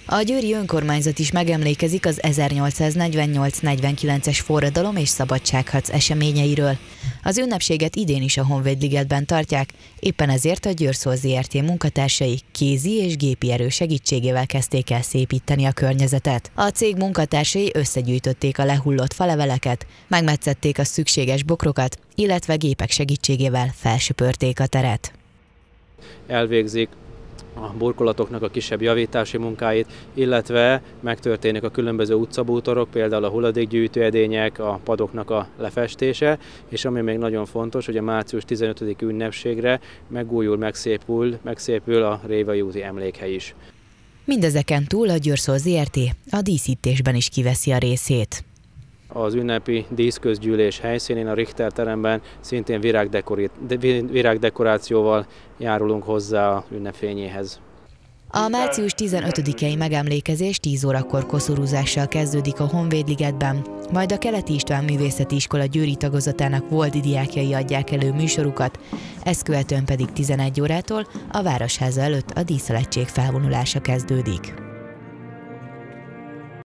A győri önkormányzat is megemlékezik az 1848-49-es forradalom és szabadságharc eseményeiről. Az ünnepséget idén is a Honvédligetben tartják, éppen ezért a Győrszol Zrt. Munkatársai kézi és gépi erő segítségével kezdték el szépíteni a környezetet. A cég munkatársai összegyűjtötték a lehullott faleveleket, megmetszették a szükséges bokrokat, illetve gépek segítségével felsöpörték a teret. Elvégzik a burkolatoknak a kisebb javítási munkáit, illetve megtörténik a különböző utcabútorok, például a hulladékgyűjtőedények, a padoknak a lefestése, és ami még nagyon fontos, hogy a március 15. ünnepségre megszépül a Révai úti emlékhely is. Mindezeken túl a Győrszol Zrt. A díszítésben is kiveszi a részét. Az ünnepi díszközgyűlés helyszínén, a Richter teremben szintén virágdekorációval járulunk hozzá a ünnepfényéhez. A március 15-i megemlékezés 10 órakor koszorúzással kezdődik a Honvédligetben, majd a Keleti István Művészeti Iskola győri tagozatának volt diákjai adják elő műsorukat, ezt követően pedig 11 órától a Városháza előtt a díszelettség felvonulása kezdődik.